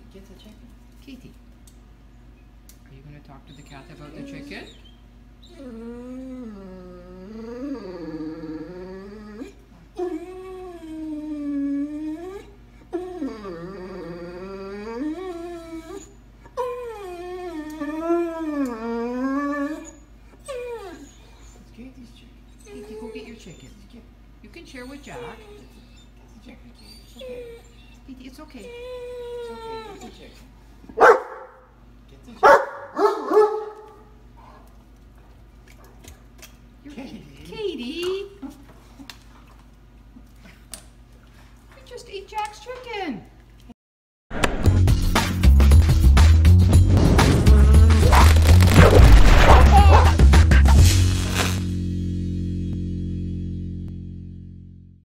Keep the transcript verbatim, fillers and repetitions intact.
Get the chicken. Katie, are you going to talk to the cat about the chicken? It's Katie's chicken. Katie, go get your chicken. You can share with Jack. Get the chicken, Katie. It's okay. Katie, it's okay. It's okay. Get the chicken. Get the chicken. You're, Katie. Katie! You just ate Jack's chicken.